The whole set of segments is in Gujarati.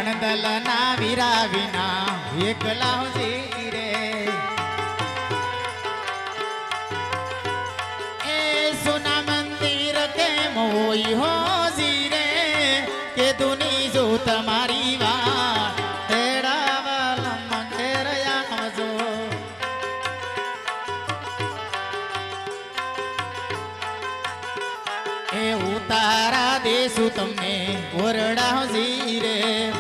હણદલ ના વીરા વિના એકલા જી રે એ સોના મંદિર કેમ હોય હો જી રે કે દુની જો તમારી વાત તેડાવાલમ ઘેર આવજો એ ઉતારા દેશું તમને ઓરડા જી રે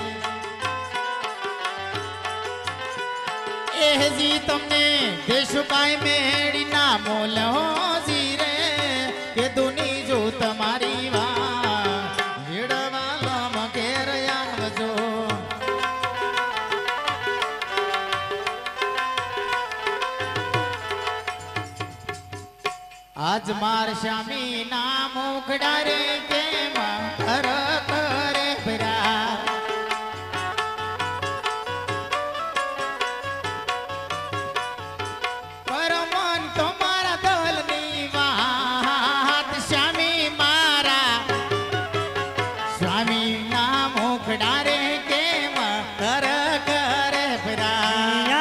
એ જી તમને દેશું કાંઈ મેળી ના મોલ હો જી રે કે દુની જો તમારી વાત વેડવાલમ ઘેર આવજો આજ માર શ્યામી ના મુખડા રે કેમ હર કરે ભરા પરમન તો મારા દલની વાત શ્યામી મારા સ્વામી ના મુખડા રે કેમ હર કરે ભરા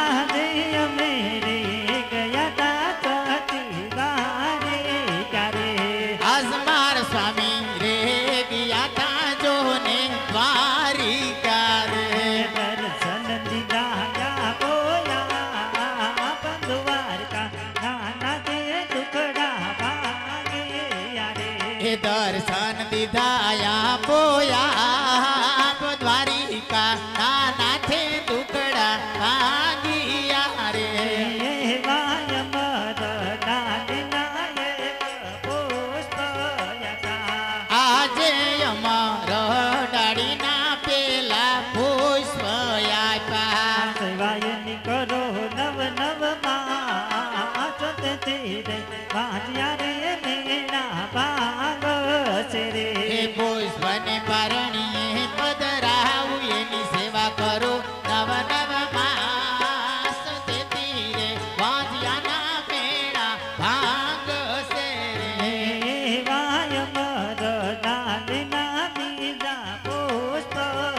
સ્વામી રે ગયા તા જો ને દ્વારિકા રે દર્શન દીધા બોયા દ્વારકા નાના તે ટુકડા ભાગે યારે એ દર્શન દીધા બોયા દ્વારિકા નાના થે ટુકડા ભાગિયા રે વાય મર આજે અમાર ડાળીના પેલા પુષ્પ આપ્યા સેવાયની કરો નવ નવ માં રે વાજ્યા રે મેણા ભાગ છે રે એ પુષ્પને પરણીએ પધરાવું એની સેવા કરો નવ નવ માસ તેથી રે વાજ્યાના મેળા ભાગ છે રે વાય મર ડાલીના બીજા પુષ્પ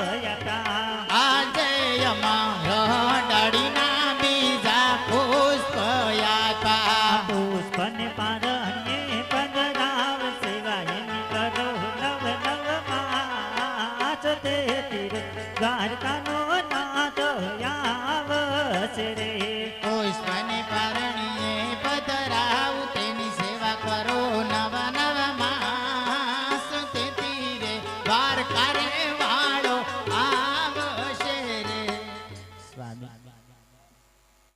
આજે અમાર ડાળીના બીજા પુષ્પ આપ્યા પુષ્પને પારણીએ પધરાવ સેવાયની કરો નવ નવ માસ તેથી રે દ્વારકાનો નાથ આવશે રે પુષ્પને પરણીએ પધરાવું તેની સેવા કરો નવ નવ માસ તેથી રે દ્વારકા રે